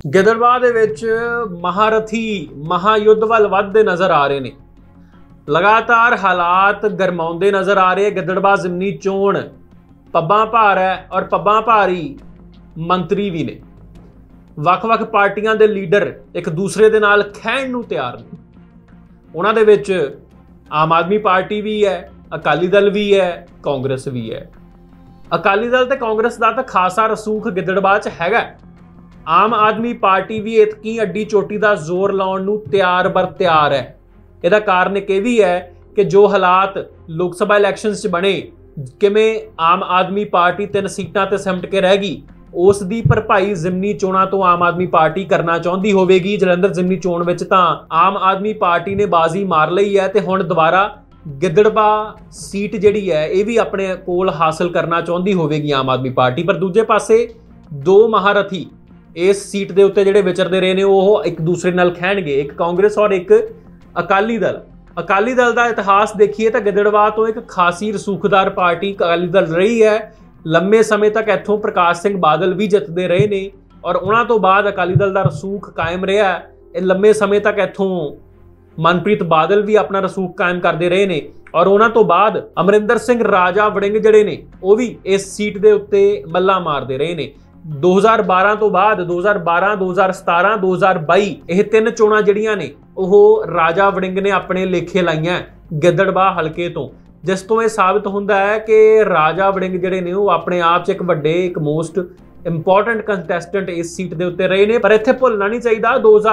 ਗਿੱਦੜਬਾਹ ਦੇ ਵਿੱਚ ਮਹਾਰਥੀ ਮਹਾਯੁੱਧ ਵੱਲ ਵੱਧਦੇ ਨਜ਼ਰ ਆ ਰਹੇ ਨੇ। ਲਗਾਤਾਰ ਹਾਲਾਤ ਗਰਮਾਉਂਦੇ ਨਜ਼ਰ ਆ ਰਹੇ। ਗਿੱਦੜਬਾਹ ਜ਼ਿਮਨੀ ਚੋਣ ਪੱਬਾਂ ਭਾਰ ਹੈ ਔਰ ਪੱਬਾਂ ਭਾਰੀ ਮੰਤਰੀ ਵੀ ਨੇ। ਵੱਖ-ਵੱਖ ਪਾਰਟੀਆਂ ਦੇ ਲੀਡਰ ਇੱਕ ਦੂਸਰੇ ਦੇ ਨਾਲ ਖਹਿਣ ਨੂੰ ਤਿਆਰ ਨੇ। ਉਹਨਾਂ ਦੇ ਵਿੱਚ ਆਮ ਆਦਮੀ ਪਾਰਟੀ ਵੀ ਹੈ, ਅਕਾਲੀ ਦਲ ਵੀ ਹੈ, ਕਾਂਗਰਸ ਵੀ ਹੈ। ਅਕਾਲੀ ਦਲ ਤੇ ਕਾਂਗਰਸ ਦਾ ਤਾਂ ਖਾਸਾ ਰਸੂਖ ਗਿੱਦੜਬਾਹ 'ਚ ਹੈਗਾ। ਆਮ ਆਦਮੀ ਪਾਰਟੀ ਵੀ ਇਤਕੀ ਅੱਡੀ ਚੋਟੀ ਦਾ ਜ਼ੋਰ ਲਾਉਣ ਨੂੰ ਤਿਆਰ ਬਰ ਤਿਆਰ ਹੈ। ਇਹਦਾ ਕਾਰਨ ਇੱਕ ਇਹ ਵੀ ਹੈ ਕਿ ਜੋ ਹਾਲਾਤ ਲੋਕ ਸਭਾ ਇਲੈਕਸ਼ਨਸ 'ਚ ਬਣੇ, ਕਿਵੇਂ ਆਮ ਆਦਮੀ ਪਾਰਟੀ 3 ਸੀਟਾਂ ਤੇ ਸਿਮਟ ਕੇ ਰਹਿ ਗਈ, ਉਸ ਦੀ ਭਰਪਾਈ ਜ਼ਿਮਨੀ ਚੋਣਾਂ ਤੋਂ ਆਮ ਆਦਮੀ ਪਾਰਟੀ ਕਰਨਾ ਚਾਹੁੰਦੀ ਹੋਵੇਗੀ। ਜਲੰਧਰ ਜ਼ਿਮਨੀ ਚੋਣ ਵਿੱਚ ਤਾਂ ਆਮ ਆਦਮੀ ਪਾਰਟੀ ਨੇ ਬਾਜ਼ੀ ਮਾਰ ਲਈ ਹੈ ਤੇ ਹੁਣ ਦੁਬਾਰਾ ਗਿੱਦੜਬਾਹ ਸੀਟ ਜਿਹੜੀ ਹੈ ਇਹ ਵੀ ਆਪਣੇ ਕੋਲ ਹਾਸਲ ਕਰਨਾ ਚਾਹੁੰਦੀ ਹੋਵੇਗੀ ਆਮ ਆਦਮੀ ਪਾਰਟੀ। ਪਰ ਦੂਜੇ ਪਾਸੇ ਦੋ ਮਹਾਰਥੀ ਇਸ ਸੀਟ ਦੇ ਉੱਤੇ ਜਿਹੜੇ ਵਿਚਰਦੇ ਰਹੇ ਨੇ ਉਹ ਇੱਕ ਦੂਸਰੇ ਨਾਲ ਖਹਿਣਗੇ, ਇੱਕ ਕਾਂਗਰਸ ਔਰ ਇੱਕ ਅਕਾਲੀ ਦਲ। ਅਕਾਲੀ ਦਲ ਦਾ ਇਤਿਹਾਸ ਦੇਖੀਏ ਤਾਂ ਗਿੱਦੜਬਾਹ ਤੋਂ ਇੱਕ ਖਾਸੀ ਰਸੂਖਦਾਰ ਪਾਰਟੀ ਅਕਾਲੀ ਦਲ ਰਹੀ ਹੈ। ਲੰਮੇ ਸਮੇਂ ਤੱਕ ਇੱਥੋਂ ਪ੍ਰਕਾਸ਼ ਸਿੰਘ ਬਾਦਲ ਵੀ ਜਿੱਤਦੇ ਰਹੇ ਨੇ ਔਰ ਉਹਨਾਂ ਤੋਂ ਬਾਅਦ ਅਕਾਲੀ ਦਲ ਦਾ ਰਸੂਖ ਕਾਇਮ ਰਿਹਾ। ਇਹ ਲੰਮੇ ਸਮੇਂ ਤੱਕ ਇੱਥੋਂ ਮਨਪ੍ਰੀਤ ਬਾਦਲ ਵੀ ਆਪਣਾ ਰਸੂਖ ਕਾਇਮ ਕਰਦੇ ਰਹੇ ਨੇ ਔਰ ਉਹਨਾਂ ਤੋਂ ਬਾਅਦ ਅਮਰਿੰਦਰ ਸਿੰਘ ਰਾਜਾ ਵੜਿੰਗ ਜਿਹੜੇ ਨੇ ਉਹ ਵੀ ਇਸ ਸੀਟ ਦੇ ਉੱਤੇ ਮੱਲਾਂ ਮਾਰਦੇ ਰਹੇ ਨੇ। 2012 ਤੋਂ ਬਾਅਦ 2012, 2017, 2022 ਇਹ 3 ਚੋਣਾਂ ਜਿਹੜੀਆਂ ਨੇ ਉਹ ਰਾਜਾ ਵੜਿੰਗ ਨੇ ਆਪਣੇ ਲੇਖੇ ਲਾਈਆਂ ਗਿੱਦੜਬਾਹ ਹਲਕੇ ਤੋਂ, ਜਿਸ ਤੋਂ ਇਹ ਸਾਬਤ ਹੁੰਦਾ ਹੈ ਕਿ ਰਾਜਾ ਵੜਿੰਗ ਜਿਹੜੇ ਨੇ ਉਹ ਆਪਣੇ ਆਪ 'ਚ ਇੱਕ ਵੱਡੇ ਇੱਕ ਮੋਸਟ ਇੰਪੋਰਟੈਂਟ ਕੰਟੈਸਟੈਂਟ ਇਸ ਸੀਟ ਦੇ ਉੱਤੇ ਰਹੇ ਨੇ। ਪਰ ਇੱਥੇ ਭੁੱਲਣਾ ਨਹੀਂ ਚਾਹੀਦਾ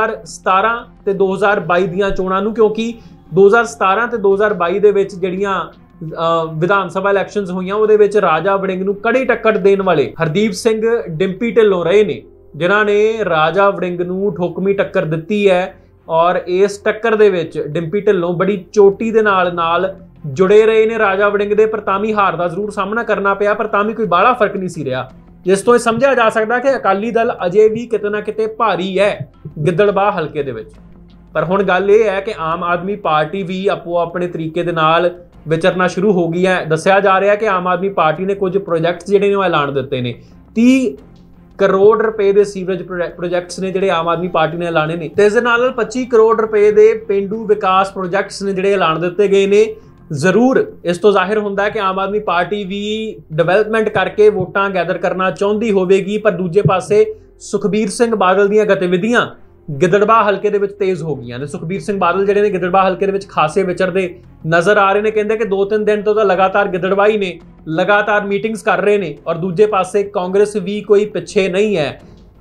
2017 ਤੇ 2022 ਦੀਆਂ ਚੋਣਾਂ ਨੂੰ, ਕਿਉਂਕਿ 2017 ਤੇ 2022 ਦੇ ਵਿੱਚ ਜਿਹੜੀਆਂ ਵਿਧਾਨ ਸਭਾ ਇਲੈਕਸ਼ਨਸ ਹੋਈਆਂ ਉਹਦੇ ਵਿੱਚ ਰਾਜਾ ਵੜਿੰਗ ਨੂੰ ਕੜੀ ਟੱਕਰ ਦੇਣ ਵਾਲੇ ਹਰਦੀਪ ਸਿੰਘ ਡਿੰਪੀ ਢਿੱਲੋਂ ਰਹੇ ਨੇ, ਜਿਨ੍ਹਾਂ ਨੇ ਰਾਜਾ ਵੜਿੰਗ ਨੂੰ ਠੋਕਵੀਂ ਟੱਕਰ ਦਿੱਤੀ ਹੈ। ਔਰ ਇਸ ਟੱਕਰ ਦੇ ਵਿੱਚ ਡਿੰਪੀ ਢਿੱਲੋਂ ਬੜੀ ਚੋਟੀ ਦੇ ਨਾਲ ਜੁੜੇ ਰਹੇ ਨੇ ਰਾਜਾ ਵੜਿੰਗ ਦੇ। ਪਰ ਤਾਂ ਵੀ ਹਾਰ ਦਾ ਜ਼ਰੂਰ ਸਾਹਮਣਾ ਕਰਨਾ ਪਿਆ, ਪਰ ਤਾਂ ਵੀ ਕੋਈ ਬਾਹਲਾ ਫਰਕ ਨਹੀਂ ਸੀ ਰਿਹਾ, ਜਿਸ ਤੋਂ ਇਹ ਸਮਝਿਆ ਜਾ ਸਕਦਾ ਕਿ ਅਕਾਲੀ ਦਲ ਅਜੇ ਵੀ ਕਿਤੇ ਨਾ ਕਿਤੇ ਭਾਰੀ ਹੈ ਗਿੱਦੜਬਾਹ ਹਲਕੇ ਦੇ ਵਿੱਚ। ਪਰ ਹੁਣ ਗੱਲ ਇਹ ਹੈ ਕਿ ਆਮ ਆਦਮੀ ਪਾਰਟੀ ਵੀ ਆਪੋ ਆਪਣੇ ਤਰੀਕੇ ਦੇ ਨਾਲ ਵਿਚਰਨਾ ਸ਼ੁਰੂ ਹੋ ਗਈ ਹੈ। ਦੱਸਿਆ ਜਾ ਰਿਹਾ ਕਿ ਆਮ ਆਦਮੀ ਪਾਰਟੀ ਨੇ ਕੁਝ ਪ੍ਰੋਜੈਕਟਸ ਜਿਹੜੇ ਨੇ ਉਹ ਐਲਾਨ ਦਿੱਤੇ ਨੇ। 30 ਕਰੋੜ ਰੁਪਏ ਦੇ ਸੀਵਰੇਜ ਪ੍ਰੋਜੈਕਟਸ ਨੇ ਜਿਹੜੇ ਆਮ ਆਦਮੀ ਪਾਰਟੀ ਨੇ ਐਲਾਨੇ ਨੇ ਤੇ ਇਸ ਦੇ ਨਾਲ 25 ਕਰੋੜ ਰੁਪਏ ਦੇ ਪੇਂਡੂ ਵਿਕਾਸ ਪ੍ਰੋਜੈਕਟਸ ਨੇ ਜਿਹੜੇ ਐਲਾਨ ਦਿੱਤੇ ਗਏ ਨੇ। ਜ਼ਰੂਰ ਇਸ ਤੋਂ ਜ਼ਾਹਿਰ ਹੁੰਦਾ ਹੈ ਕਿ ਆਮ ਆਦਮੀ ਪਾਰਟੀ ਵੀ ਡਿਵੈਲਪਮੈਂਟ ਕਰਕੇ ਵੋਟਾਂ ਗੈਦਰ ਕਰਨਾ ਚਾਹੁੰਦੀ ਹੋਵੇਗੀ। ਪਰ ਦੂਜੇ ਪਾਸੇ ਸੁਖਬੀਰ ਸਿੰਘ ਬਾਦਲ ਦੀਆਂ ਗਤੀਵਿਧੀਆਂ ਗਿੱਦੜਬਾਹ ਹਲਕੇ ਦੇ ਵਿੱਚ ਤੇਜ਼ ਹੋ ਗਈਆਂ ਨੇ। ਸੁਖਬੀਰ ਸਿੰਘ ਬਾਦਲ ਜਿਹੜੇ ਨੇ ਗਿੱਦੜਬਾਹ ਹਲਕੇ ਦੇ ਵਿੱਚ ਖਾਸੇ ਵਿਚਰਦੇ ਨਜ਼ਰ ਆ ਰਹੇ ਨੇ। ਕਹਿੰਦੇ ਕਿ 2-3 ਦਿਨ ਤੋਂ ਤਾਂ ਲਗਾਤਾਰ ਗਿੱਦੜਬਾਹ ਹੀ ਨੇ, ਲਗਾਤਾਰ ਮੀਟਿੰਗਸ ਕਰ ਰਹੇ ਨੇ ਔਰ ਦੂਜੇ ਪਾਸੇ ਕਾਂਗਰਸ ਵੀ ਕੋਈ ਪਿੱਛੇ ਨਹੀਂ ਹੈ।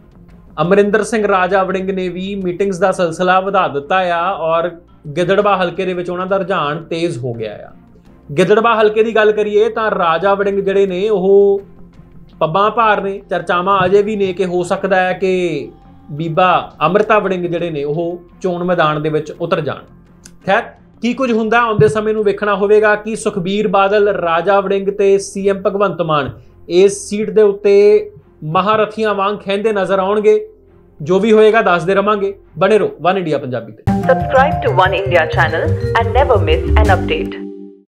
ਅਮਰਿੰਦਰ ਸਿੰਘ ਰਾਜਾ ਵੜਿੰਗ ਨੇ ਵੀ ਮੀਟਿੰਗਸ ਦਾ ਸਿਲਸਿਲਾ ਵਧਾ ਦਿੱਤਾ ਆ ਔਰ ਗਿੱਦੜਬਾਹ ਹਲਕੇ ਦੇ ਵਿੱਚ ਉਹਨਾਂ ਦਾ ਰੁਝਾਨ ਤੇਜ਼ ਹੋ ਗਿਆ ਆ। ਗਿੱਦੜਬਾਹ ਹਲਕੇ ਦੀ ਗੱਲ ਕਰੀਏ ਤਾਂ ਰਾਜਾ ਵੜਿੰਗ ਜਿਹੜੇ ਨੇ ਉਹ ਪੱਬਾਂ ਭਾਰ ਨੇ। ਚਰਚਾਵਾਂ ਅਜੇ ਵੀ ਨੇ ਕਿ ਹੋ ਸਕਦਾ ਹੈ ਕਿ ਬੀਬਾ ਅੰਮ੍ਰਿਤਾ ਵੜਿੰਗ ਜਿਹੜੇ ਨੇ ਉਹ ਚੋਣ ਮੈਦਾਨ ਦੇ ਵਿੱਚ ਉਤਰ ਜਾਣ। ਖੈਰ ਕੀ ਕੁਝ ਹੁੰਦਾ ਆਉਂਦੇ ਸਮੇਂ ਨੂੰ ਵੇਖਣਾ ਹੋਵੇਗਾ ਕਿ ਸੁਖਬੀਰ ਬਾਦਲ, ਰਾਜਾ ਵੜਿੰਗ ਤੇ ਸੀਐਮ ਭਗਵੰਤ ਮਾਨ ਇਸ ਸੀਟ ਦੇ ਉੱਤੇ ਮਹਾਰਥੀਆਂ ਵਾਂਗ ਖਹਿੰਦੇ ਨਜ਼ਰ ਆਉਣਗੇ। ਜੋ ਵੀ ਹੋਏਗਾ ਦੱਸਦੇ ਰਵਾਂਗੇ। ਬਣੇ ਰਹੋ ਵਨ ਇੰਡੀਆ ਪੰਜਾਬੀ ਤੇ। Subscribe to One India channel and never miss an update.